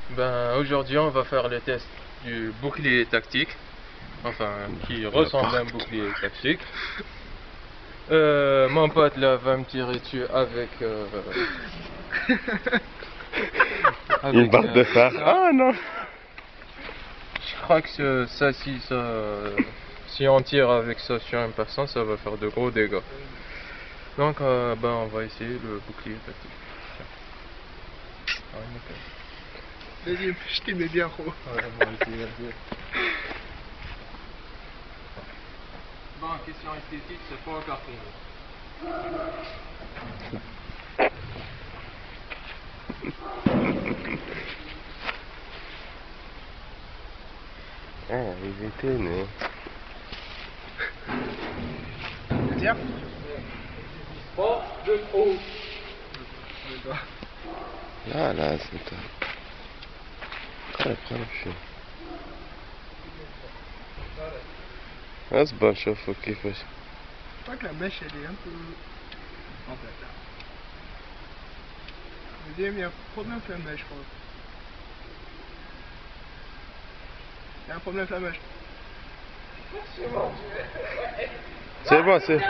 Ben, aujourd'hui, on va faire le test du bouclier tactique, enfin, qui ressemble à un bouclier tactique. Mon pote là va me tirer dessus avec, une barre de fer. ça. Ah non! Je crois que si on tire avec ça sur une personne, ça va faire de gros dégâts. Donc, ben, on va essayer le bouclier tactique. Vas-y, je t'aimais bien, gros. Ouais, moi aussi, vas-y. Bon, question esthétique, c'est pas encore fini. Ah, il était né. Tiens. Pas de trop. لا لازم انت قرب شوي اصبر شوفوا كيفاش. Je crois que la mèche elle est un peu en fait. Deuxième, il y a un problème avec la mèche, je crois. Il y a un problème avec la mèche. C'est bon, c'est...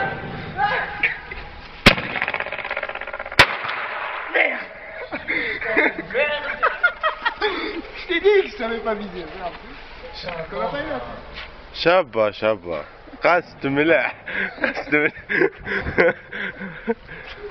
Je t'ai dit que je savais pas viser, merde. Comment t'as eu là? شابة شابة قاست ملح قاست ملح